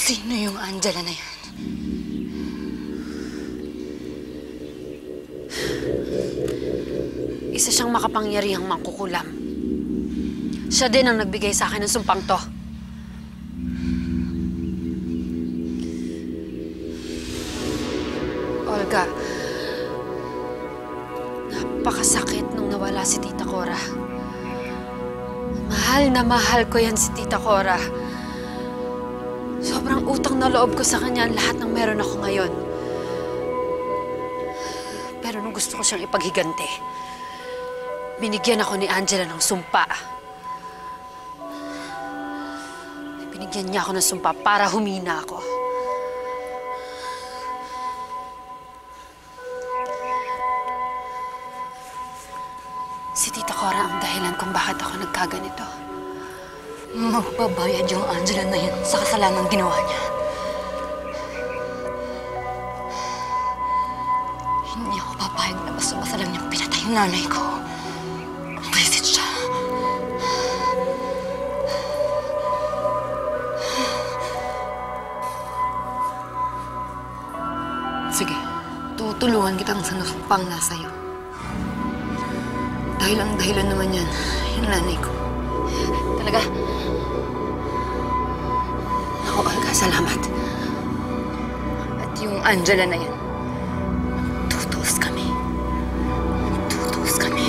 Sino yung Angela na yan? Isa siyang makapangyarihang mangkukulam. Siya din ang nagbigay sa akin ng sumpang to. Olga, napakasakit nung nawala si Tita Cora. Mahal na mahal ko yan si Tita Cora. Sobrang utang na loob ko sa kanya ang lahat ng meron ako ngayon. Pero nung gusto ko siyang ipaghigante, binigyan ako ni Angela ng sumpa. Binigyan niya ako ng sumpa para humina ako. Si Tita Cora ang dahilan kung bakit ako nagkaganito. Magbabayad yung Angela na yan sa kasalanang ginawa niya. Hindi ako papayag na basta-basta lang niyang pinatay yung nanay ko. Visit siya. Sige, tutulungan kitang sa nasumpang nasa'yo. Dahil ang dahilan naman yan, yung nanay ko. Talaga? Ako, Olga, salamat. At yung Angela na yan, tutuos kami. Tutuos kami.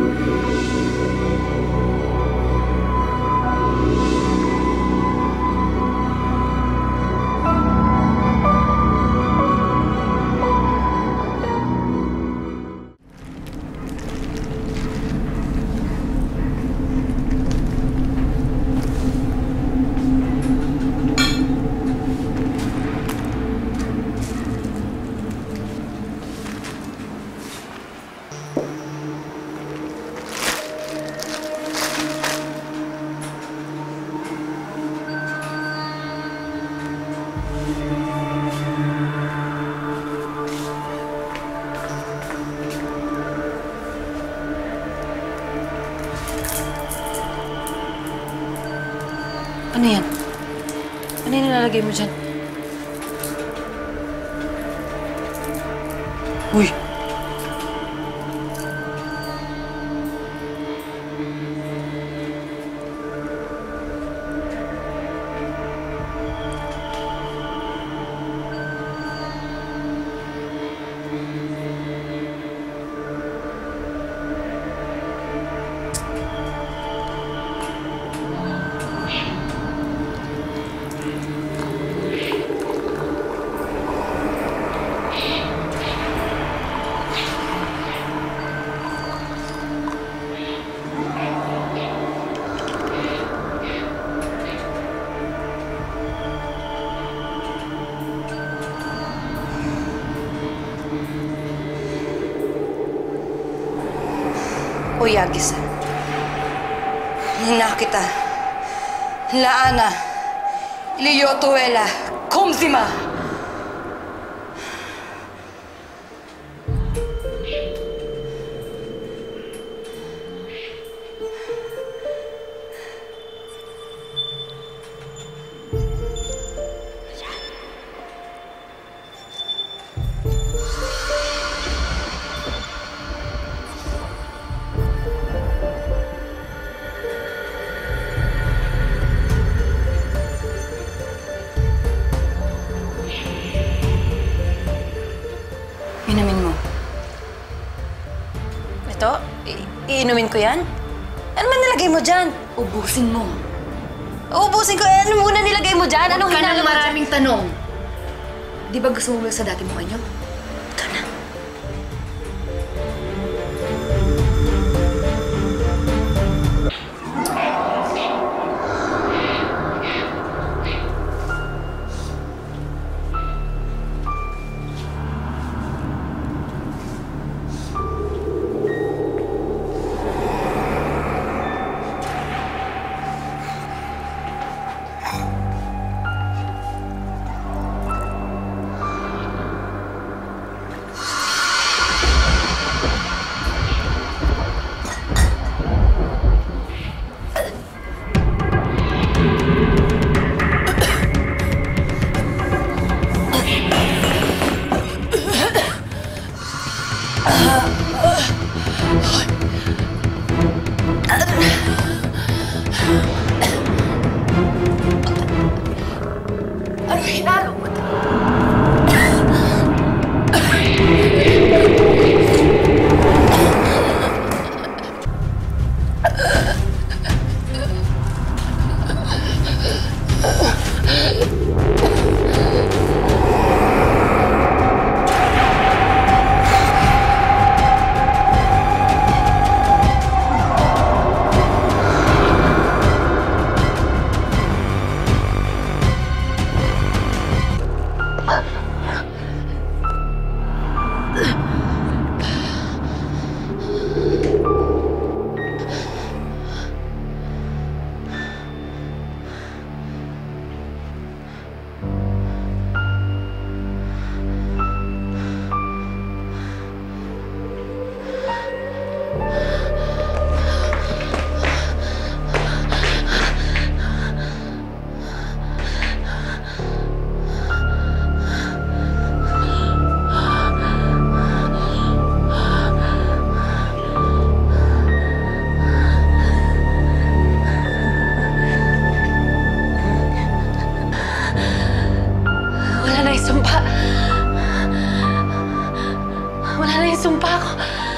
Ano yan? Ano yung nilalagay mo dyan? Uy! Uy, Agisa. Hina kita. Laana. Iliyotuela. Kumzima. Inumin mo. Ito? Iinumin ko yan? Ano man nilagay mo dyan? Ubusin mo. Ubusin ko? Ano muna nilagay mo dyan? Anong hinalo mo dyan? Maraming tanong. Di ba gusto mo sa dati mong anyo? Ito na. Ano hinalo mo? Wala na yung sumpa. Wala na yung sumpa ko.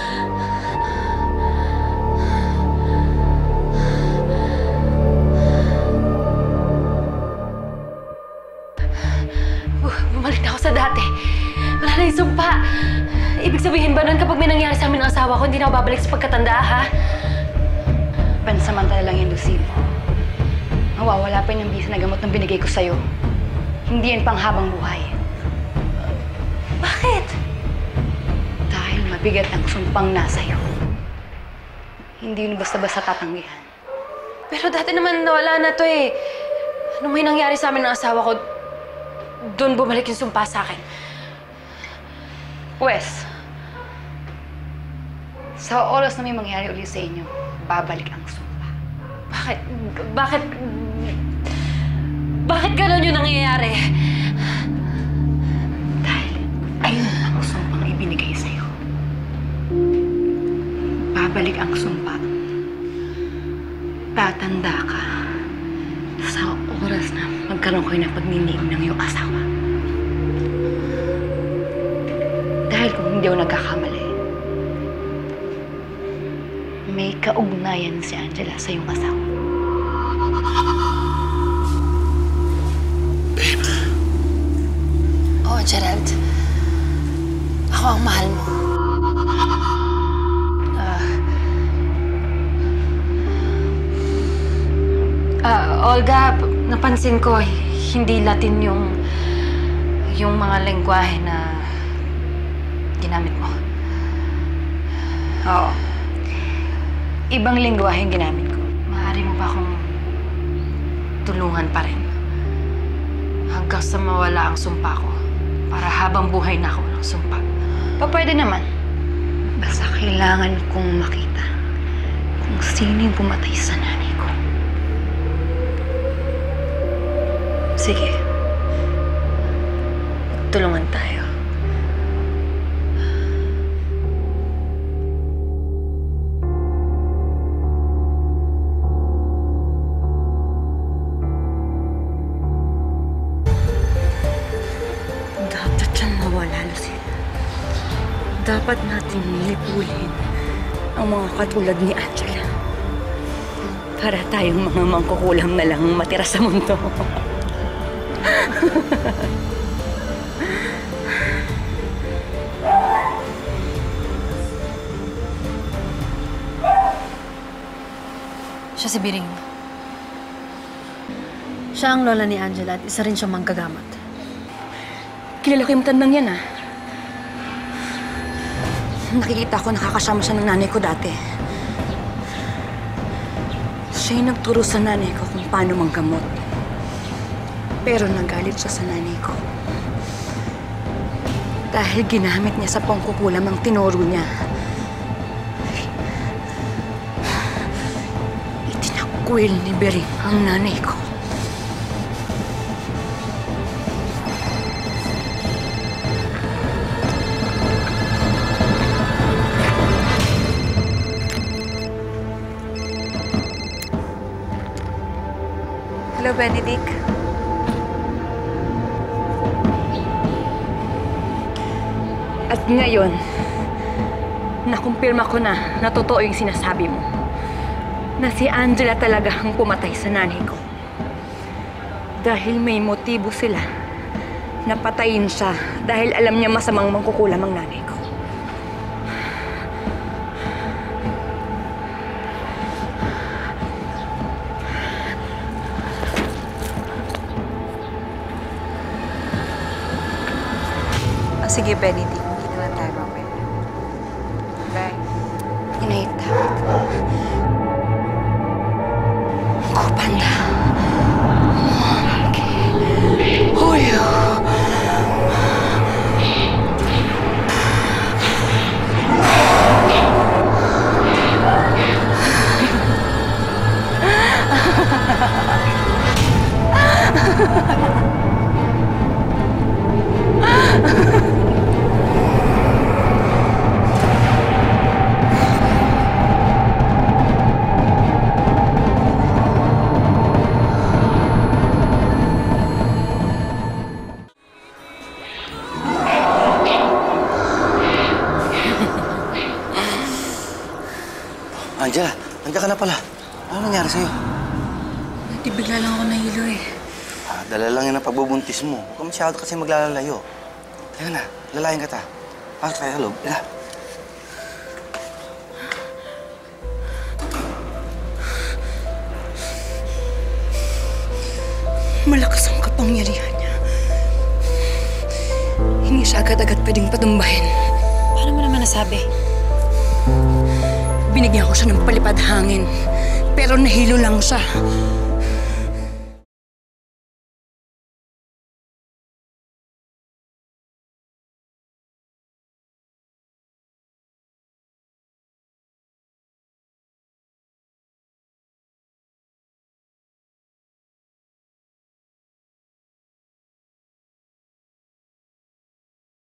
Bumalik na ako sa dati. Wala na yung sumpa. Ibig sabihin ba nun kapag may nangyari sa amin ng asawa ko, hindi na ako babalik sa pagkatanda, ha? Pansamantala lang yan, Lucille. Mawawala pa yung bisa na gamot na binigay ko sa'yo. Hindi yan pang habang buhay. Bakit? Dahil mabigat ang sumpang nasa'yo. Hindi yun basta-basta tatanggihan. Pero dati naman nawala na to eh. Nung may nangyari sa amin ng asawa ko, doon bumalik yung sumpa sa akin. Wes, sa oras na may mangyari ulit sa inyo, babalik ang sumpa. Bakit? Bakit? Bakit gano'n yung nangyayari? Dahil ayun ang sumpang ibinigay sa'yo. Babalik ang sumpa. Tatanda ka sa oras na magkaroon kayo ng pagninigin ng iyong asawa. Dahil kung hindi ako nagkakamali, may kaugnayan si Angela sa iyong asawa. Oo, Gerald. Ako ang mahal mo. Olga, napansin ko, hindi Latin yung mga lengguwahe na ginamit mo. Oo. Ibang lingwahe ang ginamit ko. Maaari mo ba akong tulungan pa rin? Hanggang sa mawala ang sumpa ko. Para habang buhay na ako ng sumpa. Pwede naman. Basta kailangan kong makita kung sino yung pumatay sa nanay ko. Sige. Tulungan tayo. Dapat siyang mawala, Lucille. Dapat natin lipulin ang mga katulad ni Angela. Para tayong mga mangkukulam na lang matira sa mundo. Siya si Biring. Siya ang lola ni Angela at isa rin siyang manggagamot. Kilala ko yung matandang yan, ah. Nakikita ko nakakasama siya ng nanay ko dati. Siya yung nagturo sa nanay ko kung paano manggamot. Pero nagalit siya sa nanay ko. Dahil ginamit niya sa pangkukulam ang tinuro niya. Itinakwil ni Bering ang nanay ko. Hello, Benedict. At ngayon, nakumpirma ko na totoo yung sinasabi mo. Na si Angela talaga ang pumatay sa nanay ko. Dahil may motibo sila na patayin siya dahil alam niya masamang mangkukulam ang nanay ko. Sige, Benedict. Hindi na tayo mamaya. Bye. Inait. Kupanda. Huyo. Angela, nandiyan ka na pala. Ano nangyari sa'yo? Di bigla lang ako nahilo eh. Dala lang yan ang pagbubuntis mo. Huwag ka masyado kasi maglalalayo. Teka na, lalayan ka ta. Pasok tayo sa loob. Teka. Malakas ang kapangyarihan niya. Hindi siya agad-agad pwedeng patumbahin. Paano mo naman nasabi? Binigyan ko siya ng palipad hangin. Pero nahilo lang siya.